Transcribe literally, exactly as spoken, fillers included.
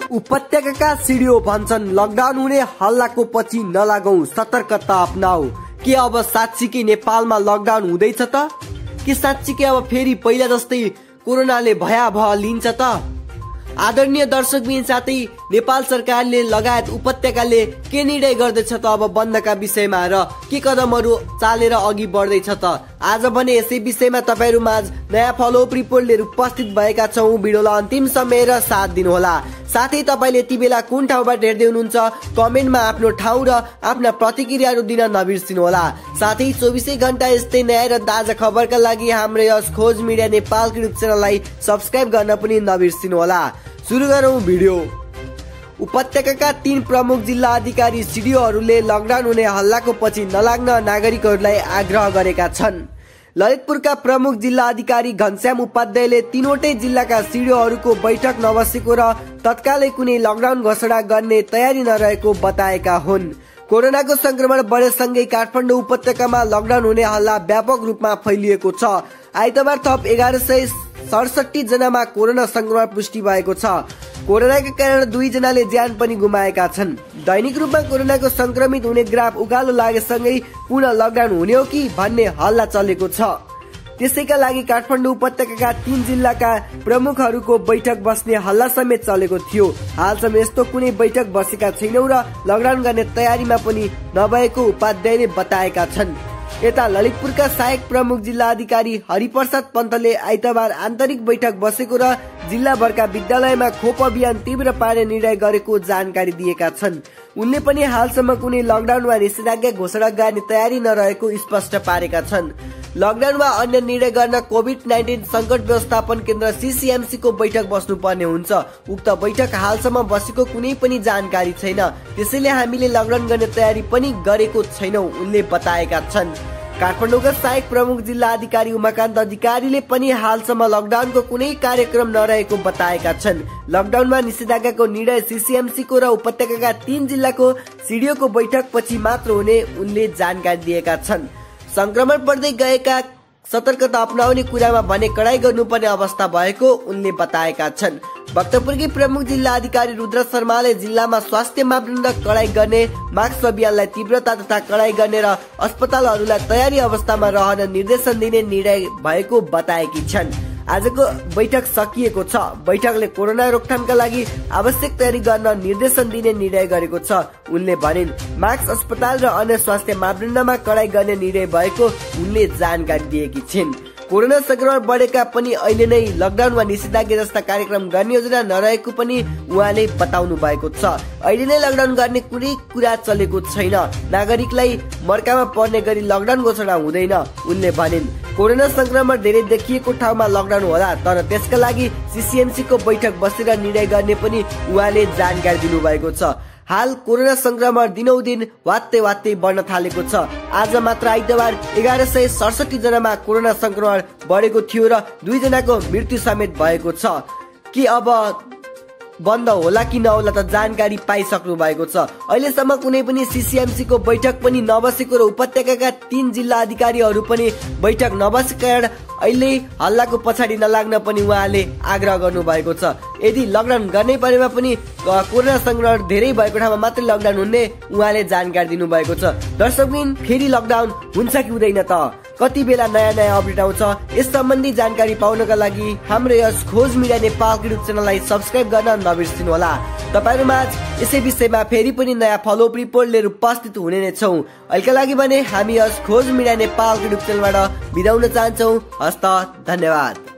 उपत्यकाका सिडिओ भन्छन् लकडाउन हुने हल्लाको पछि नलागौं, सतर्कता अपनाऊ। के अब साँच्चीकै नेपालमा लकडाउन हुँदैछ त? के साँच्चीकै अब फेरि पहिला जस्तै कोरोनाले भयावह लिन्छ त? आदरणीय दर्शकबिन साथै नेपाल सरकारले लगायत उपत्यकाले के निर्णय गर्दैछ त अब बन्दका विषयमा र के कदमहरू चालेर अघि बढ्दैछ त? आज भने यसै विषयमा तपाईहरु माझ नयाँ फलोअप रिपोर्ट लिएर उपस्थित भएका छौं। भिडियोलाई अन्तिम समय र साथ दिनुहोला। साथै तपाईले यति बेला कुन ठाउँबाट हेर्दै हुनुहुन्छ कमेन्टमा आफ्नो ठाउँ र आफ्ना प्रतिक्रियाहरू दिन नबिर्सिनुहोला। साथै चौबिसै घण्टा यस्तै नयाँ र ताजा खबरका लागि हाम्रो यस खोज मिडिया नेपालको युट्युब च्यानललाई सब्स्क्राइब गर्न पनि नबिर्सिनुहोला। सुरु गरौं भिडियो। उपत्यकाका तीन प्रमुख जिल्ला अधिकारी सिडिओहरूले लकडाउन हुने हल्लाको पछि नलाग्न नागरिकहरूलाई आग्रह गरेका छन्। ललितपुरका प्रमुख जिल्ला अधिकारी घनश्याम उपाध्यायले तीनवटै जिल्लाका सिडिओहरूको बैठक नबसेको र तत्कालै कुनै लकडाउन घोषणा गर्ने तयारी नरहेको बताएका हुन्। कोरोनाको संक्रमण बढेसँगै काठमाडौँ उपत्यकामा लकडाउन हुने हल्ला व्यापक रूपमा फैलिएको छ। आइतबार थप एघार सय सडसठी जनामा कोरोना संक्रमण पुष्टि भएको छ। कोरोनाका कारण दुई जनाले ज्यान पनि गुमाएका छन्। दैनिक रूपमा कोरोनाको संक्रमित हुने ग्राफ उकालो लागेसँगै पुनः लकडाउन हुने हो कि भन्ने हल्ला चलेको छ। त्यसैका लागि काठमाडौँ उपत्यकाका तीन जिल्लाका प्रमुखहरूको बैठक बस्ने हल्ला समेत चलेको थियो। हालसम्म यस्तो कुनै बैठक बसेका छैनौं र लकडाउन गर्ने तयारीमा पनि नभएको उपाध्यायले बताएका छन्। यता ललितपुरका सहायक प्रमुख जिल्ला अधिकारी हरिप्रसाद पन्तले आइतबार आन्तरिक बैठक बसेको र जिल्लाभरका विद्यालयमा खोप अभियान तीव्र पार्ने निर्णय गरेको जानकारी दिएका छन्। उनले पनि हालसम्म कुनै लकडाउन वा निषेधाज्ञा घोषणा गर्ने तयारी नरहेको स्पष्ट पारेका छन्। लकडाउन वा अन्य निर्णय गर्न कोभिड नाइन्टिन संकट व्यवस्थापन केन्द्र सीसीएमसी को बैठक बस्नुपर्ने हुन्छ। उक्त बैठक हालसम्म बसेको कुनै पनि जानकारी छैन। त्यसैले हामीले लकडाउन गर्ने तयारी पनि गरेको छैनौं, उनले बताएका छन्। काठमाडौँका सहायक प्रमुख जिल्ला अधिकारी उमाकान्त अधिकारीले पनि हालसम्म लकडाउनको कुनै कार्यक्रम नरहेको बताएका छन्। लकडाउनमा निषेधाज्ञाको निर्णय सीसीएमसी को र उपत्यकाका तीन जिल्लाको सिडिओको बैठक पछि मात्र हुने उनले जानकारी दिएका छन्। संक्रमण बढ्दै गएका सतर्कता अपनाउने कुरामा भने कडाई गर्नुपर्ने अवस्था भएको उनले बताएका छन्। भक्तपुरकी प्रमुख जिल्ला अधिकारी रुद्र शर्माले जिल्लामा स्वास्थ्य मापदण्ड कडाई गर्ने, मास्क अभियानलाई तीव्रता तथा कडाई गर्ने र अस्पतालहरूलाई तयारी अवस्थामा रहन निर्देशन दिने निर्णय भएको बताएकी छन्। आजको बैठक सकिएको छ। बैठकले कोरोना रोकथामका लागि आवश्यक तयारी गर्न निर्देशन दिने निर्णय गरेको छ। उनले भनिन् मास्क, अस्पताल र अन्य स्वास्थ्य मापदण्डमा कडाई गर्ने निर्णय भएको उनले जानकारी दिएकी छिन्। कोरोना संक्रमण बढेका पनि अहिले नै लकडाउन वा निषेधाज्ञा जस्ता कार्यक्रम गर्ने योजना नरहेको पनि उहाँले बताउनु भएको छ। अहिले नै लकडाउन गर्ने कुनै कुरा चलेको छैन। नागरिकलाई मर्कामा पर्ने गरी लकडाउन घोषणा हुँदैन, उनले भनिन्। कोरोना संक्रमण धेरै देखिएको ठाउँमा लकडाउन होला, तर त्यसका लागि सीसीएमसी को बैठक बसेर निर्णय गर्ने पनि उहाँले जानकारी दिनुभएको छ। हाल कोरोना संक्रमण दिनौदिन वात्तै वात्तै बढ्न थालेको छ। आज मात्र आइतबार एघार सय सडसठी जनामा कोरोना संक्रमण बढेको थियो र दुई जनाको मृत्यु समेत भएको छ। कि अब बन्द होला कि नहोला त जानकारी पाइसक्नु भएको छ। अहिलेसम्म कुनै पनि सीसीएमसी को बैठक पनि नबसेको र उपत्यकाका तीन जिल्ला अधिकारीहरू पनि बैठक नबसेका कारण अहिले हल्लाको पछाडि नलाग्न पनि उहाँले आग्रह गर्नु भएको छ। यदि लकडाउन गर्ने परेमा पनि कोरोना संक्रमण धेरै भएको ठाउँमा मात्रै लकडाउन हुने उहाँले जानकारी दिनु भएको छ। दर्शकबिन फेरि लकडाउन हुन्छ कि हुँदैन त? कति बेला नयाँ नयाँ अपडेट आउँछ? यस सम्बन्धी जानकारी पाउनका लागि हाम्रो यस खोज मिडिया नेपालको युट्युब च्यानललाई सब्स्क्राइब गर्न नबिर्सिनुहोला। तपाईहरुमा यसै विषयमा फेरि पनि नयाँ फलोअप रिपोर्ट लिएर उपस्थित हुने नै छौं। अहिलेका लागि भने हामी यस खोज मिडिया नेपालको युट्युब च्यानलबाट बिदा हुन चाहन्छौं। हस्त धन्यवाद।